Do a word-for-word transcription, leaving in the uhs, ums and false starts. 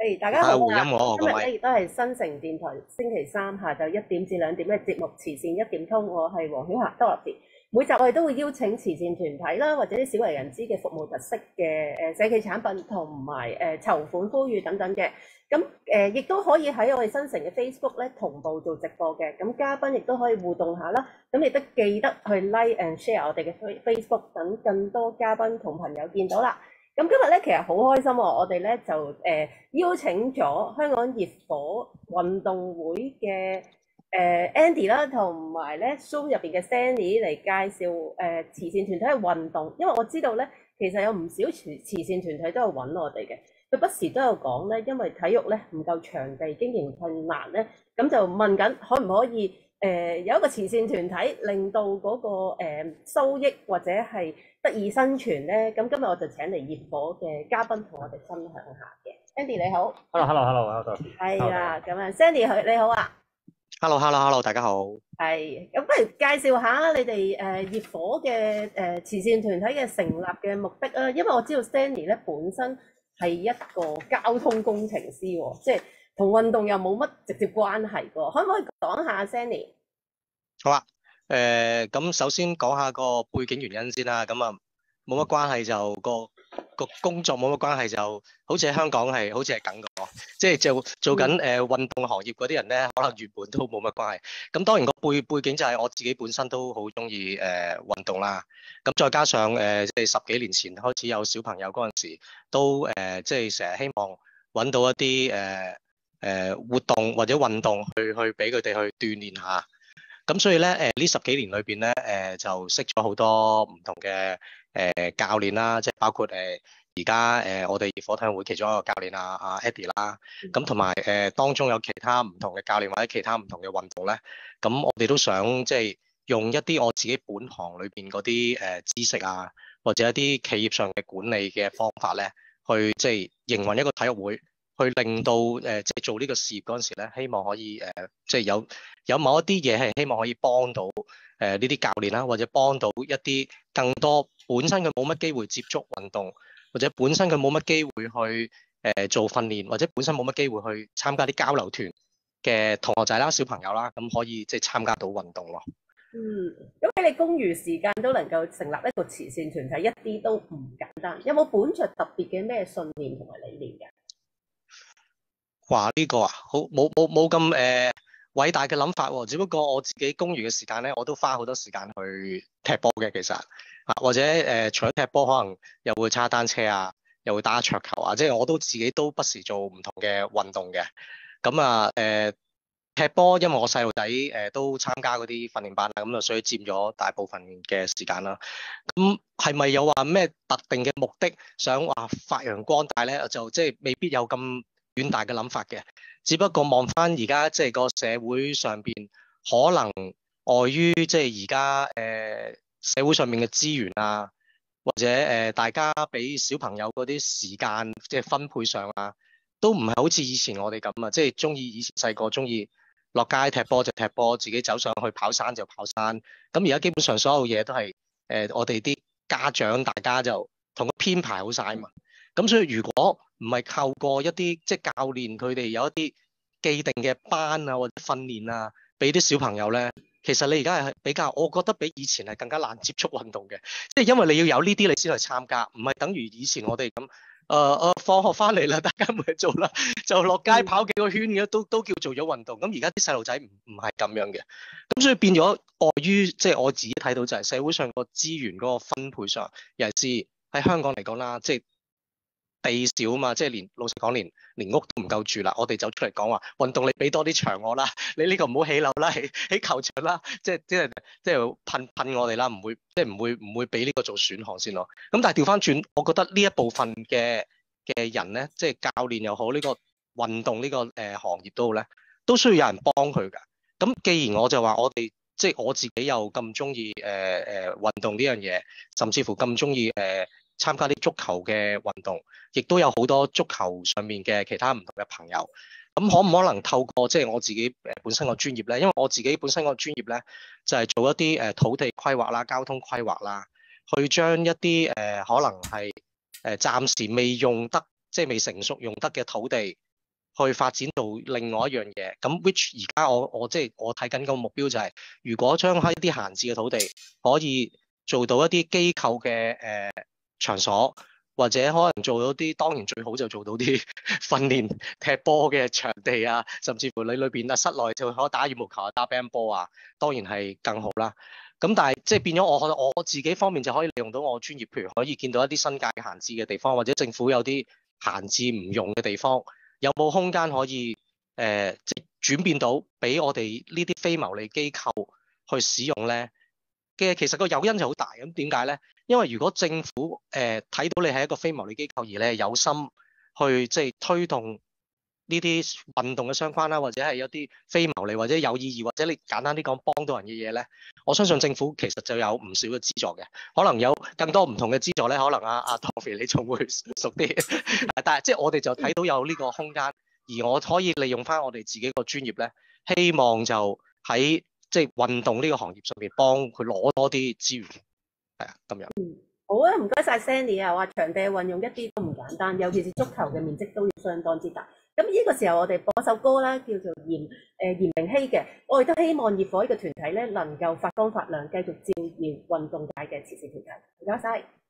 誒，大家好回音啊！ 我各位。 今日咧亦都係新城電台星期三下晝一點至兩點嘅節目慈善一點通，我係黃曉霞多立士。每集我哋都會邀請慈善團體啦，或者啲少為人知嘅服務特色嘅誒社企產品同埋誒籌款呼籲等等嘅。咁誒亦都可以喺我哋新城嘅 Facebook 咧同步做直播嘅。咁嘉賓亦都可以互動下啦。咁亦都記得去 Like and Share 我哋嘅 Facebook，等更多嘉賓同朋友見到啦。咁今日咧其實好開心喎，我哋咧就誒、呃、邀請咗香港熱火運動會嘅誒、呃、Andy 啦，同埋咧 Zoom 入邊嘅 Sandy 嚟介紹誒、呃、慈善團體嘅運動，因為我知道咧其實有唔少慈慈善團體都有揾我哋嘅，佢不時都有講咧，因為體育咧唔夠場地經營困難咧，咁就問緊可唔可以誒、呃、有一個慈善團體令到嗰、那個、呃、收益或者係得以生存咧，咁今日我就請嚟熱火嘅嘉賓同我哋分享下嘅。Andy 你好 Hello，hello，hello，hello， 係啊，咁啊 Sandy 你好啊， Hello，hello，hello，大家好。 係，咁不如介紹下你哋誒熱火嘅誒慈善團體嘅成立嘅目的啊，因為我知道 Sandy 咧本身係一個交通工程師喎，即係同運動又冇乜直接關係喎，可唔可以講下 Sandy？ 好啊。誒，咁首先講下個背景原因先啦。咁啊，冇乜關係就個個工作冇乜關係，就好似喺香港係好似係咁嘅，即係做做緊誒運動行業嗰啲人咧，可能原本都冇乜關係。咁當然個背背景就係我自己本身都好中意誒運動啦。咁再加上誒即係十幾年前開始有小朋友嗰陣時，都誒即係成日希望揾到一啲誒誒活動或者運動去去俾佢哋去鍛鍊下。咁所以咧，誒呢十幾年裏邊咧，誒就識咗好多唔同嘅誒教練啦，即係包括誒而家誒我哋熱火體育會其中一個教練啊，阿 Eddie 啦，咁同埋誒當中有其他唔同嘅教練或者其他唔同嘅運動咧，咁我哋都想即係用一啲我自己本行裏邊嗰啲誒知識啊，或者一啲企業上嘅管理嘅方法咧，去即係營運一個體育會。去令到誒、呃、即係做呢個事業嗰陣時咧，希望可以誒、呃、即係有有某一啲嘢係希望可以幫到誒呢啲教練啦，或者幫到一啲更多本身佢冇乜機會接觸運動，或者本身佢冇乜機會去誒、呃、做訓練，或者本身冇乜機會去參加啲交流團嘅同學仔啦、小朋友啦，咁可以即係參加到運動咯。 嗯，咁喺你公餘時間都能夠成立一個慈善團體，一啲都唔簡單。有冇本着特別嘅咩信念同埋理念嘅？ 話呢個啊，好冇冇冇咁誒偉大嘅諗法喎。只不過我自己公餘嘅時間咧，我都花好多時間去踢波嘅。其實啊，或者誒、呃、除咗踢波，可能又會揸單車啊，又會打桌球啊，即係我都自己都不時做唔同嘅運動嘅。咁啊誒踢波，因為我細路仔誒都參加嗰啲訓練班啦，咁啊所以佔咗大部分嘅時間啦。咁係咪有話咩特定嘅目的，想話發揚光大咧？就即係未必有咁遠大嘅諗法嘅，只不過望翻而家即係個社會上邊，可能礙於即係而家誒社會上面嘅資源啊，或者誒、呃、大家俾小朋友嗰啲時間即係分配上啊，都唔係好似以前我哋咁啊，即係中意以前細個中意落街踢波就踢波，自己走上去跑山就跑山。咁而家基本上所有嘢都係誒、呃、我哋啲家長大家就同佢編排好晒嘛。咁所以如果唔係透過一啲即係教練佢哋有一啲既定嘅班啊或者訓練啊，俾啲小朋友咧，其實你而家係比較，我覺得比以前係更加難接觸運動嘅，即係因為你要有呢啲你先去參加，唔係等於以前我哋咁，誒、呃、誒放學翻嚟啦，大家冇嘢做啦，就落街跑幾個圈嘅，都都叫做咗運動。咁而家啲細路仔唔唔係咁樣嘅，咁所以變咗礙於即係我自己睇到就係社會上個資源嗰個分配上，尤其是喺香港嚟講啦，即係地少啊嘛，即係連老實講，連連屋都唔夠住啦。我哋走出嚟講話運動，你俾多啲場我啦，你呢個唔好起樓啦，起起球場啦，即係即係即係噴噴我哋啦，唔會即係唔會唔會俾呢個做選項先咯。咁但係調翻轉，我覺得呢一部分嘅嘅人咧，即係教練又好，呢個運動呢個誒行業都好咧，都需要有人幫佢㗎。咁既然我就話我哋即係我自己又咁中意誒誒運動呢樣嘢，甚至乎咁中意誒參加啲足球嘅運動，亦都有好多足球上面嘅其他唔同嘅朋友。咁可唔可能透過即係我自己誒本身個專業咧？因為我自己本身個專業咧，就係做一啲誒土地規劃啦、交通規劃啦，去將一啲誒可能係誒暫時未用得，即係未成熟用得嘅土地， 去發展到另外一樣嘢。咁 which 而家我我即係我睇緊個目標就係、是，如果將喺啲閒置嘅土地可以做到一啲機構嘅誒、呃、場所，或者可能做到啲，當然最好就做到啲訓練踢波嘅場地啊，甚至乎你裏邊啊室內就可以打羽毛球啊、打乒乓波啊，當然係更好啦。咁但係即係變咗我我我自己方面就可以利用到我專業，譬如可以見到一啲新界嘅閒置嘅地方，或者政府有啲閒置唔用嘅地方，有冇空間可以誒、呃、即係轉變到俾我哋呢啲非牟利機構去使用咧？嘅其實個誘因就好大。咁點解咧？因為如果政府誒睇、呃、到你係一個非牟利機構，而你係有心去即係推動呢啲運動嘅相關啦，或者係一啲非牟利或者有意義，或者你簡單啲講幫到人嘅嘢咧，我相信政府其實就有唔少嘅資助嘅，可能有更多唔同嘅資助咧，可能阿阿 Toffee 你仲會熟啲，但係即係我哋就睇到有呢個空間，而我可以利用翻我哋自己個專業咧，希望就喺即係運動呢個行業上面幫佢攞多啲資源，係啊咁樣。 好啊，唔該晒 Sandy 啊！話場地運用一啲都唔簡單，尤其是足球嘅面積都要相當之大。咁呢個時候我哋播首歌啦，叫做嚴誒嚴明熙嘅。我亦都希望業火呢個團體咧能夠發光發亮，繼續照耀運動界嘅慈善團體。唔該晒。